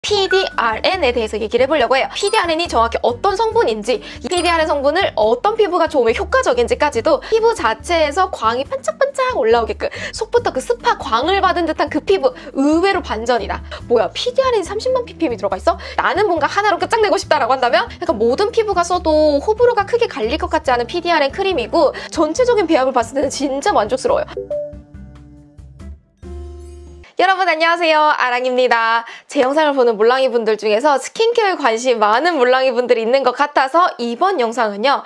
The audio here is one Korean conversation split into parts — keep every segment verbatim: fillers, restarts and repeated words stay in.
피디알엔에 대해서 얘기를 해보려고 해요. 피디알엔이 정확히 어떤 성분인지, 이 피디알엔 성분을 어떤 피부가 좋으면 효과적인지까지도 피부 자체에서 광이 반짝반짝 올라오게끔 속부터 그 스파 광을 받은 듯한 그 피부, 의외로 반전이다. 뭐야, 피디알엔이 삼십만 ppm이 들어가 있어? 나는 뭔가 하나로 끝장내고 싶다라고 한다면 약간 모든 피부가 써도 호불호가 크게 갈릴 것 같지 않은 피디알엔 크림이고, 전체적인 배합을 봤을 때는 진짜 만족스러워요. 여러분 안녕하세요, 아랑입니다. 제 영상을 보는 몰랑이 분들 중에서 스킨케어에 관심이 많은 몰랑이 분들이 있는 것 같아서 이번 영상은요,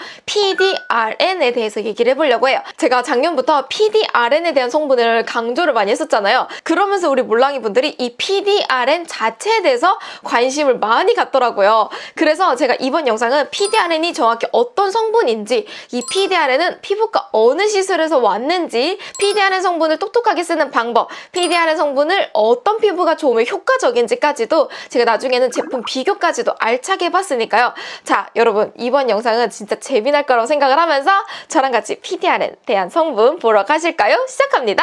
피디알엔에 대해서 얘기를 해보려고 해요. 제가 작년부터 피디알엔에 대한 성분을 강조를 많이 했었잖아요. 그러면서 우리 몰랑이 분들이 이 피디알엔 자체에 대해서 관심을 많이 갖더라고요. 그래서 제가 이번 영상은 피디알엔이 정확히 어떤 성분인지, 이 피디알엔은 피부과 어느 시술에서 왔는지, 피디알엔 성분을 똑똑하게 쓰는 방법, 피디알엔 성분 을 어떤 피부가 좋으면 효과적인지까지도 제가 나중에는 제품 비교까지도 알차게 해봤으니까요. 자, 여러분 이번 영상은 진짜 재미날 거라고 생각을 하면서 저랑 같이 피디알엔에 대한 성분 보러 가실까요? 시작합니다.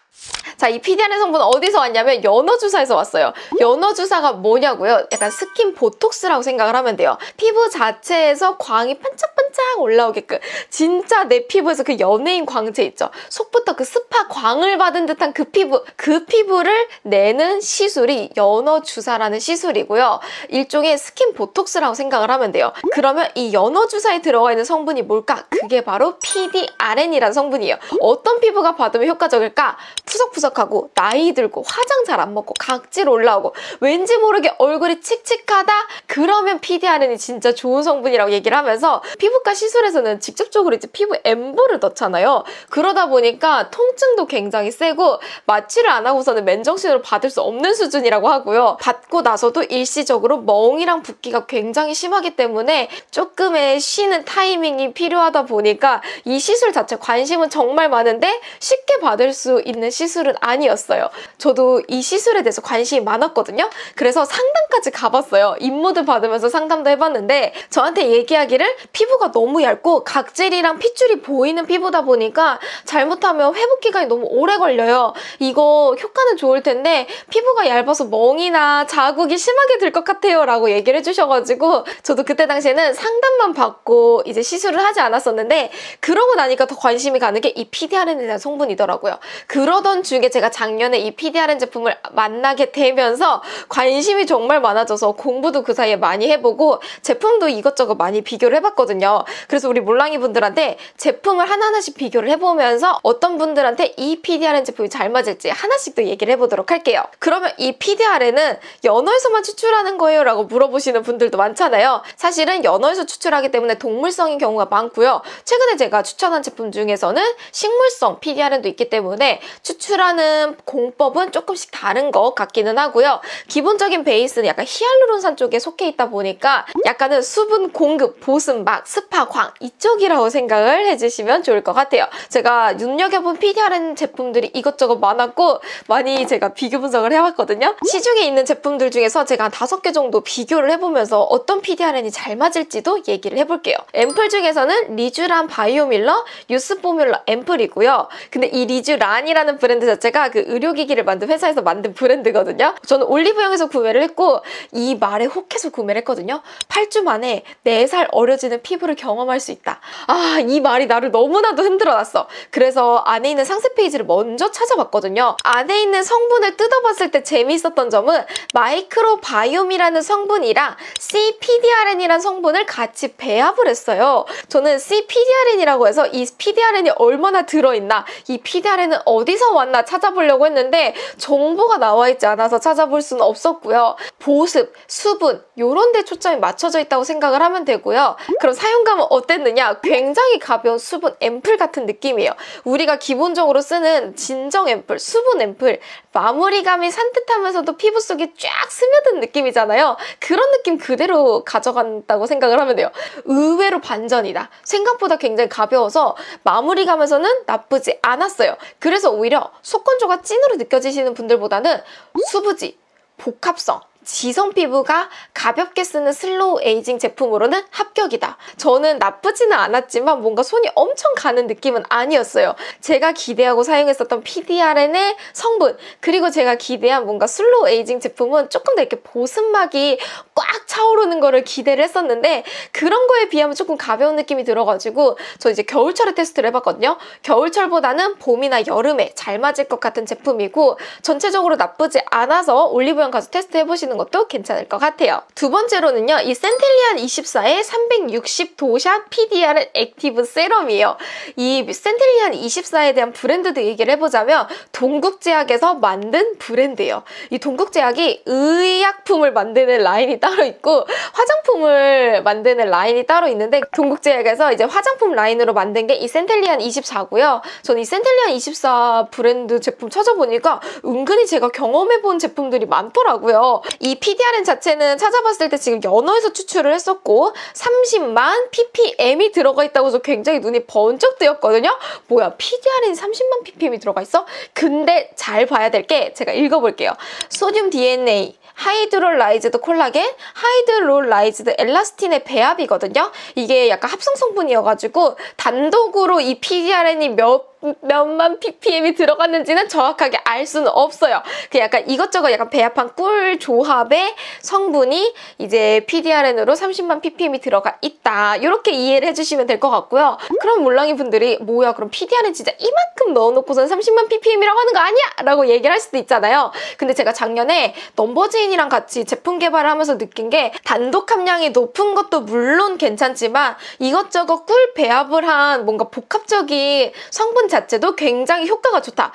자, 이 피디알엔 성분은 어디서 왔냐면 연어주사에서 왔어요. 연어주사가 뭐냐고요? 약간 스킨 보톡스라고 생각을 하면 돼요. 피부 자체에서 광이 반짝반짝 올라오게끔, 진짜 내 피부에서 그 연예인 광채 있죠? 속부터 그 스파 광을 받은 듯한 그 피부, 그 피부를 내는 시술이 연어주사라는 시술이고요. 일종의 스킨 보톡스라고 생각을 하면 돼요. 그러면 이 연어주사에 들어가 있는 성분이 뭘까? 그게 바로 피디알엔이라는 성분이에요. 어떤 피부가 받으면 효과적일까? 푸석푸석하고 나이 들고 화장 잘 안 먹고 각질 올라오고 왠지 모르게 얼굴이 칙칙하다? 그러면 피디알엔이 진짜 좋은 성분이라고 얘기를 하면서, 피부과 시술에서는 직접적으로 이제 피부 엠볼을 넣잖아요. 그러다 보니까 통증도 굉장히 세고 마취를 안 하고서는 맨정신으로 받을 수 없는 수준이라고 하고요. 받고 나서도 일시적으로 멍이랑 붓기가 굉장히 심하기 때문에 조금의 쉬는 타이밍이 필요하다 보니까 이 시술 자체 관심은 정말 많은데 쉽게 받을 수 있는 시술은 아니었어요. 저도 이 시술에 대해서 관심이 많았거든요. 그래서 상담까지 가봤어요. 입모드 받으면서 상담도 해봤는데 저한테 얘기하기를 피부가 너무 얇고 각질이랑 핏줄이 보이는 피부다 보니까 잘못하면 회복 기간이 너무 오래 걸려요. 이거 효과는 좋을 텐데 피부가 얇아서 멍이나 자국이 심하게 들 것 같아요 라고 얘기를 해주셔가지고, 저도 그때 당시에는 상담만 받고 이제 시술을 하지 않았었는데, 그러고 나니까 더 관심이 가는 게 이 피디알엔에 대한 성분이더라고요. 그러던 중에 제가 작년에 이 피디알엔 제품을 만나게 되면서 관심이 정말 많아져서 공부도 그 사이에 많이 해보고 제품도 이것저것 많이 비교를 해봤거든요. 그래서 우리 몰랑이 분들한테 제품을 하나하나씩 비교를 해보면서 어떤 분들한테 이 피디알엔 제품이 잘 맞을지 하나씩 더 얘기를 해보도록 할게요. 그러면 이 피디알엔은 연어에서만 추출하는 거예요? 라고 물어보시는 분들도 많잖아요. 사실은 연어에서 추출하기 때문에 동물성인 경우가 많고요. 최근에 제가 추천한 제품 중에서는 식물성 피디알엔도 있기 때문에 추출하는 공법은 조금씩 다른 것 같기는 하고요. 기본적인 베이스는 약간 히알루론산 쪽에 속해 있다 보니까 약간은 수분 공급, 보습막, 스파, 광 이쪽이라고 생각을 해주시면 좋을 것 같아요. 제가 눈여겨본 피디알엔 제품들이 이것저것 많았고 많이 제가 비교 분석을 해봤거든요. 시중에 있는 제품들 중에서 제가 한 다섯 개 정도 비교를 해보면서 어떤 피디알엔이 잘 맞을지도 얘기를 해볼게요. 앰플 중에서는 리쥬란 바이오밀러 유스 포뮬러 앰플이고요. 근데 이 리쥬란이라는 브랜드 자체가 그 의료기기를 만든 회사에서 만든 브랜드거든요. 저는 올리브영에서 구매를 했고 이 말에 혹해서 구매를 했거든요. 팔 주 만에 네 살 어려지는 피부를 경험할 수 있다. 아, 이 말이 나를 너무나도 흔들어놨어. 그래서 안에 있는 상세 페이지를 먼저 찾아봤거든요. 안에 있는 성분을 뜯어봤을 때 재미있었던 점은 마이크로바이옴이라는 성분이랑 씨 피디알엔이라는 성분을 같이 배합을 했어요. 저는 씨 피디알엔이라고 해서 이 피디알엔이 얼마나 들어있나, 이 피디알엔은 어디서 왔나 찾아보려고 했는데 정보가 나와있지 않아서 찾아볼 수는 없었고요. 보습, 수분 요런 데 초점이 맞춰져 있다고 생각을 하면 되고요. 그럼 사용감은 어땠느냐? 굉장히 가벼운 수분 앰플 같은 느낌이에요. 우리가 기본적으로 쓰는 진정 앰플, 수분 앰플, 마무리감이 산뜻하면서도 피부 속에 쫙 스며든 느낌이잖아요. 그런 느낌 그대로 가져간다고 생각을 하면 돼요. 의외로 반전이다. 생각보다 굉장히 가벼워서 마무리감에서는 나쁘지 않았어요. 그래서 오히려 속건조가 찐으로 느껴지시는 분들보다는 수부지, 복합성, 지성 피부가 가볍게 쓰는 슬로우 에이징 제품으로는 합격이다. 저는 나쁘지는 않았지만 뭔가 손이 엄청 가는 느낌은 아니었어요. 제가 기대하고 사용했었던 피디알엔의 성분, 그리고 제가 기대한 뭔가 슬로우 에이징 제품은 조금 더 이렇게 보습막이 꽉 차오르는 거를 기대를 했었는데 그런 거에 비하면 조금 가벼운 느낌이 들어가지고 저 이제 겨울철에 테스트를 해봤거든요. 겨울철보다는 봄이나 여름에 잘 맞을 것 같은 제품이고 전체적으로 나쁘지 않아서 올리브영 가서 테스트 해보시는 것도 괜찮을 것 같아요. 두 번째로는요, 이 센텔리안 이십사의 삼백육십 도샷 피디알엔 액티브 세럼이에요. 이 센텔리안 이십사에 대한 브랜드도 얘기를 해보자면 동국제약에서 만든 브랜드예요. 이 동국제약이 의약품을 만드는 라인이 따로 있고 화장품을 만드는 라인이 따로 있는데 동국제약에서 이제 화장품 라인으로 만든 게 이 센텔리안 이십사고요. 저는 이 센텔리안 이십사 브랜드 제품 찾아보니까 은근히 제가 경험해본 제품들이 많더라고요. 이 피디알엔 자체는 찾아봤을 때 지금 연어에서 추출을 했었고 삼십만 ppm이 들어가 있다고 해서 굉장히 눈이 번쩍 뜨였거든요. 뭐야, 피디알엔이 삼십만 ppm이 들어가 있어? 근데 잘 봐야 될 게 제가 읽어볼게요. 소듐 디엔에이, 하이드롤라이즈드 콜라겐, 하이드롤라이즈드 엘라스틴의 배합이거든요. 이게 약간 합성 성분이어가지고 단독으로 이 피디알엔이 몇 몇만 ppm이 들어갔는지는 정확하게 알 수는 없어요. 그 약간 이것저것 약간 배합한 꿀 조합의 성분이 이제 피디알엔으로 삼십만 ppm이 들어가 있다. 이렇게 이해를 해주시면 될 것 같고요. 그럼 몰랑이 분들이 뭐야, 그럼 피디알엔 진짜 이만큼 넣어놓고선 삼십만 ppm이라고 하는 거 아니야? 라고 얘기를 할 수도 있잖아요. 근데 제가 작년에 넘버즈인이랑 같이 제품 개발을 하면서 느낀 게 단독 함량이 높은 것도 물론 괜찮지만 이것저것 꿀 배합을 한 뭔가 복합적인 성분 자체도 굉장히 효과가 좋다.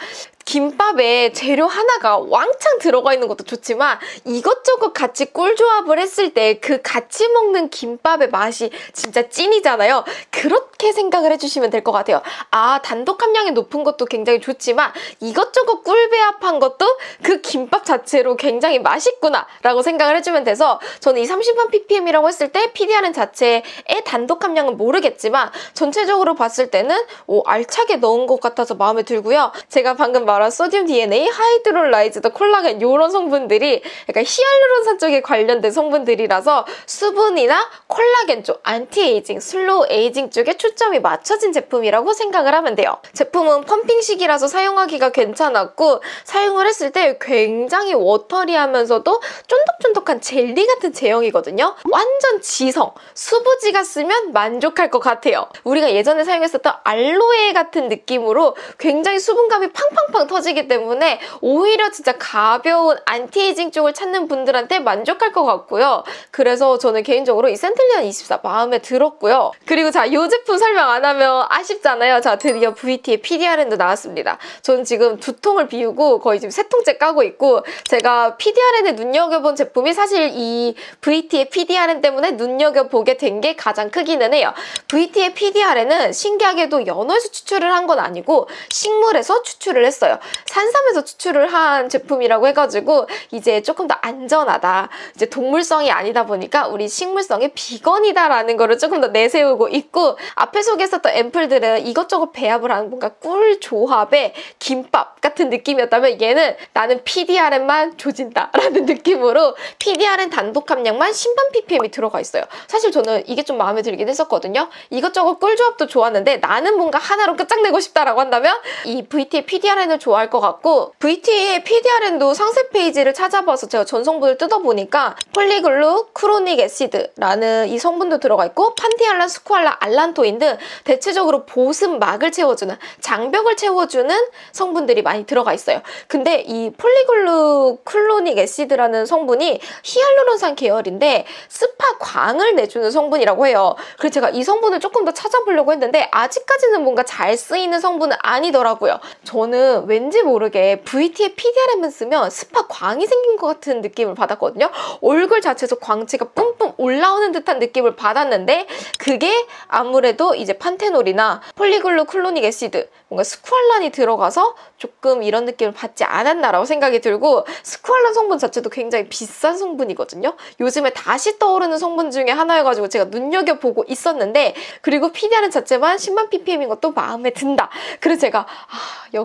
김밥에 재료 하나가 왕창 들어가 있는 것도 좋지만 이것저것 같이 꿀조합을 했을 때 그 같이 먹는 김밥의 맛이 진짜 찐이잖아요. 그렇게 생각을 해주시면 될 것 같아요. 아, 단독 함량이 높은 것도 굉장히 좋지만 이것저것 꿀 배합한 것도 그 김밥 자체로 굉장히 맛있구나 라고 생각을 해주면 돼서 저는 이 삼십만 ppm이라고 했을 때 피디알엔 자체의 단독 함량은 모르겠지만 전체적으로 봤을 때는 오, 알차게 넣은 것 같아서 마음에 들고요. 제가 방금 말한 소듐 디엔에이, 하이드롤라이즈드 콜라겐 이런 성분들이 약간 히알루론산 쪽에 관련된 성분들이라서 수분이나 콜라겐 쪽, 안티에이징, 슬로우 에이징 쪽에 초점이 맞춰진 제품이라고 생각을 하면 돼요. 제품은 펌핑식이라서 사용하기가 괜찮았고 사용을 했을 때 굉장히 워터리하면서도 쫀득쫀득한 젤리 같은 제형이거든요. 완전 지성, 수부지가 쓰면 만족할 것 같아요. 우리가 예전에 사용했었던 알로에 같은 느낌으로 굉장히 수분감이 팡팡팡 터지기 때문에 오히려 진짜 가벼운 안티에이징 쪽을 찾는 분들한테 만족할 것 같고요. 그래서 저는 개인적으로 이 센텔리안 이십사 마음에 들었고요. 그리고 자, 이 제품 설명 안 하면 아쉽잖아요. 자, 드디어 브이티의 피디알엔도 나왔습니다. 저는 지금 두 통을 비우고 거의 지금 세 통째 까고 있고 제가 피디알엔에 눈여겨본 제품이 사실 이 브이티의 피디알엔 때문에 눈여겨보게 된 게 가장 크기는 해요. 브이티의 피디알엔은 신기하게도 연어에서 추출을 한 건 아니고 식물에서 추출을 했어요. 산삼에서 추출을 한 제품이라고 해가지고 이제 조금 더 안전하다. 이제 동물성이 아니다 보니까 우리 식물성의 비건이다라는 거를 조금 더 내세우고 있고 앞에 소개했었던 앰플들은 이것저것 배합을 하는 뭔가 꿀 조합의 김밥 같은 느낌이었다면 얘는 나는 피디알엔만 조진다 라는 느낌으로 피디알엔 단독 함량만 십만 ppm이 들어가 있어요. 사실 저는 이게 좀 마음에 들긴 했었거든요. 이것저것 꿀 조합도 좋았는데 나는 뭔가 하나로 끝장내고 싶다라고 한다면 이 브이티의 피디알엔을 좋아할 것 같고 브이티의 피디알엔도 상세 페이지를 찾아봐서 제가 전 성분을 뜯어보니까 폴리글루 크로닉 애시드라는 이 성분도 들어가 있고 판티알란, 스쿠알라, 알란토인 등 대체적으로 보습막을 채워주는 장벽을 채워주는 성분들이 많이 들어가 있어요. 근데 이 폴리글루 크로닉 애시드라는 성분이 히알루론산 계열인데 스파 광을 내주는 성분이라고 해요. 그래서 제가 이 성분을 조금 더 찾아보려고 했는데 아직까지는 뭔가 잘 쓰이는 성분은 아니더라고요. 저는 왠지 모르게 브이티의 피디알엔만 쓰면 스파 광이 생긴 것 같은 느낌을 받았거든요. 얼굴 자체에서 광채가 뿜뿜 올라오는 듯한 느낌을 받았는데 그게 아무래도 이제 판테놀이나 폴리글루 클로닉 애시드, 뭔가 스쿠알란이 들어가서 조금 이런 느낌을 받지 않았나라고 생각이 들고 스쿠알란 성분 자체도 굉장히 비싼 성분이거든요. 요즘에 다시 떠오르는 성분 중에 하나여가지고 제가 눈여겨보고 있었는데 그리고 피디알엔 자체만 십만 ppm인 것도 마음에 든다. 그래서 제가 아, 역시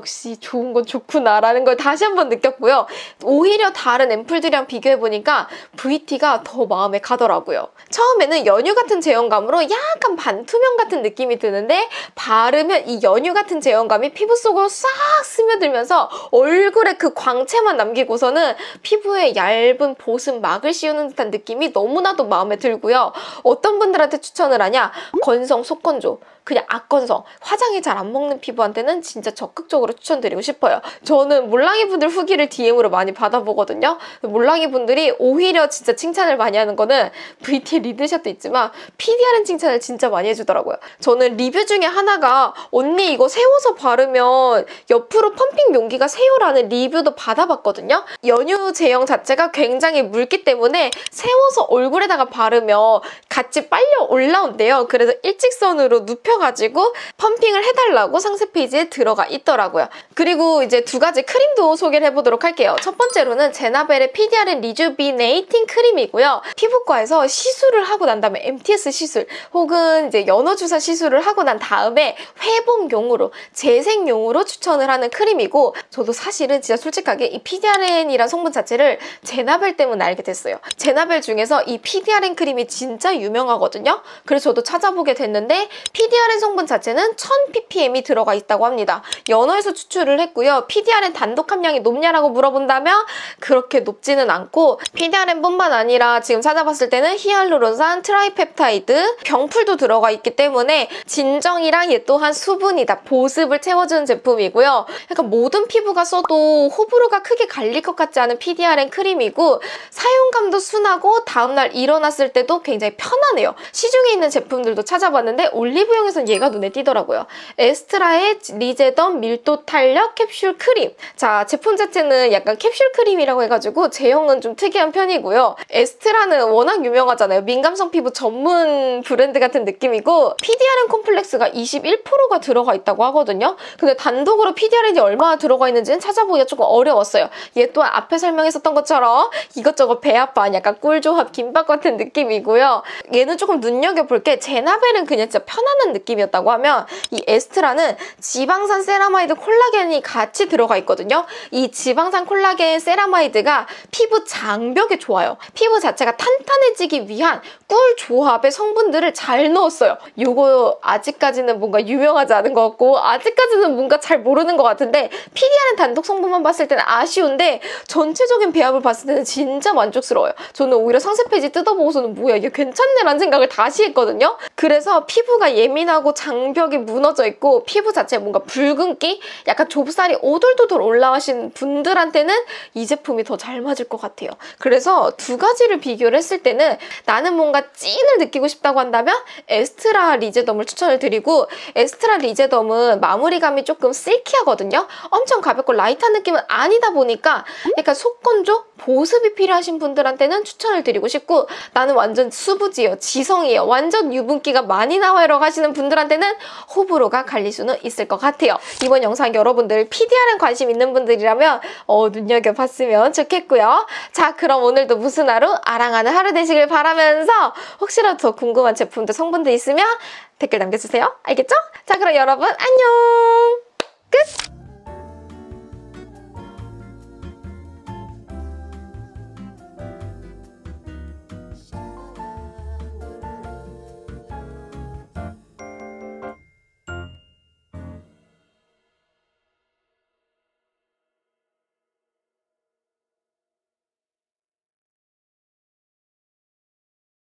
좋은 건 좋구나라는 걸 다시 한번 느꼈고요. 오히려 다른 앰플들이랑 비교해보니까 브이티가 더 마음에 가더라고요. 처음에는 연유 같은 제형감으로 약간 반투명 같은 느낌이 드는데 바르면 이 연유 같은 제형감이 피부 속으로 싹 스며들면서 얼굴에 그 광채만 남기고서는 피부에 얇은 보습 막을 씌우는 듯한 느낌이 너무나도 마음에 들고요. 어떤 분들한테 추천을 하냐? 건성 속건조, 그냥 악건성, 화장이 잘 안 먹는 피부한테는 진짜 적극적으로 추천드리고 싶어요. 저는 몰랑이 분들 후기를 디엠으로 많이 받아보거든요. 몰랑이 분들이 오히려 진짜 칭찬을 많이 하는 거는 브이티의 리드샷도 있지만 피디알엔 칭찬을 진짜 많이 해주더라고요. 저는 리뷰 중에 하나가 언니 이거 세워서 바르면 옆으로 펌핑 용기가 새요라는 리뷰도 받아봤거든요. 연유 제형 자체가 굉장히 묽기 때문에 세워서 얼굴에다가 바르면 같이 빨려 올라온대요. 그래서 일직선으로 눕혀가지고 펌핑을 해달라고 상세 페이지에 들어가 있더라고요. 그리고 이제 두 가지 크림도 소개를 해보도록 할게요. 첫 번째로는 제나벨의 피디알엔 리주비네이팅 크림이고요. 피부과에서 시술을 하고 난 다음에 엠티에스 시술 혹은 이제 연어주사 시술을 하고 난 다음에 회복용으로 재생용으로 추천을 하는 크림이고, 저도 사실은 진짜 솔직하게 이 피디알엔이란 성분 자체를 제나벨 때문에 알게 됐어요. 제나벨 중에서 이 피디알엔 크림이 진짜 유명하거든요. 그래서 저도 찾아보게 됐는데 피디알엔 성분 자체는 천 피피엠이 들어가 있다고 합니다. 연어에서 추출을 했고요. 피디알엔 단독 함량이 높냐라고 물어본다면 그렇게 높지는 않고, 피디알엔뿐만 아니라 지금 찾아봤을 때는 히알루론산, 트라이펩타이드, 병풀도 들어가 있기 때문에 진정이랑 얘 또한 수분이다. 보습을 채워주는 제품이고요. 약간 모든 피부가 써도 호불호가 크게 갈릴 것 같지 않은 피디알엔 크림이고, 사용감도 순하고 다음날 일어났을 때도 굉장히 편하네요. 시중에 있는 제품들도 찾아봤는데 올리브영에선 얘가 눈에 띄더라고요. 에스트라의 리제덤 밀도 탄력 캡슐 크림. 자, 제품 자체는 약간 캡슐 크림이라고 해가지고 제형은 좀 특이한 편이고요. 에스트라는 워낙 유명하잖아요. 민감성 피부 전문 브랜드 같은 느낌이고, 피디알엔 콤플렉스가 이십일 퍼센트가 들어가 있다고 하거든요. 근데 단독으로 피디알엔이 얼마나 들어가 있는지는 찾아보기가 조금 어려웠어요. 얘 또한 앞에 설명했었던 것처럼 이것저것 배합반, 약간 꿀조합 김밥 같은 느낌이고요. 얘는 조금 눈여겨볼 게, 제나벨은 그냥 진짜 편안한 느낌이었다고 하면 이 에스트라는 지방산 세라마이드 콜라겐이 같이 들어가 있거든요. 이 지방산 콜라겐 세라마이드가 피부 장벽에 좋아요. 피부 자체가 탄탄해지기 위한 꿀 조합의 성분들을 잘 넣었어요. 요거 아직까지는 뭔가 유명하지 않은 것 같고 아직까지는 뭔가 잘 모르는 것 같은데, 피디알엔 단독 성분만 봤을 때는 아쉬운데 전체적인 배합을 봤을 때는 진짜 만족스러워요. 저는 오히려 상세 페이지 뜯어보고서는 뭐야 이게 괜찮네 라는 생각을 다시 했거든요. 그래서 피부가 예민하고 장벽이 무너져 있고 피부 자체에 뭔가 붉은기, 약간 좁쌀이 오돌도돌 올라가신 분들한테는 이 제품이 더 잘 맞을 것 같아요. 그래서 두 가지를 비교를 했을 때는 나는 뭔가 찐을 느끼고 싶다고 한다면 에스트라 리제덤을 추천을 드리고, 에스트라 리제덤은 마무리감이 조금 실키하거든요. 엄청 가볍고 라이트한 느낌은 아니다 보니까 약간 속건조, 보습이 필요하신 분들한테는 추천을 드리고 싶고, 나는 완전 수부지예요, 지성이에요, 완전 유분기가 많이 나와요 하시는 분들한테는 호불호가 갈릴 수는 있을 것 같아요. 이번 영상 여러분들 피디알엔 관심 있는 분들이라면 어, 눈여겨봤으면 좋겠고요. 자, 그럼 오늘도 무슨 하루? 아랑하는 하루 되시길 바라면서 혹시라도 더 궁금한 제품들, 성분들 있으면 댓글 남겨주세요. 알겠죠? 자, 그럼 여러분 안녕!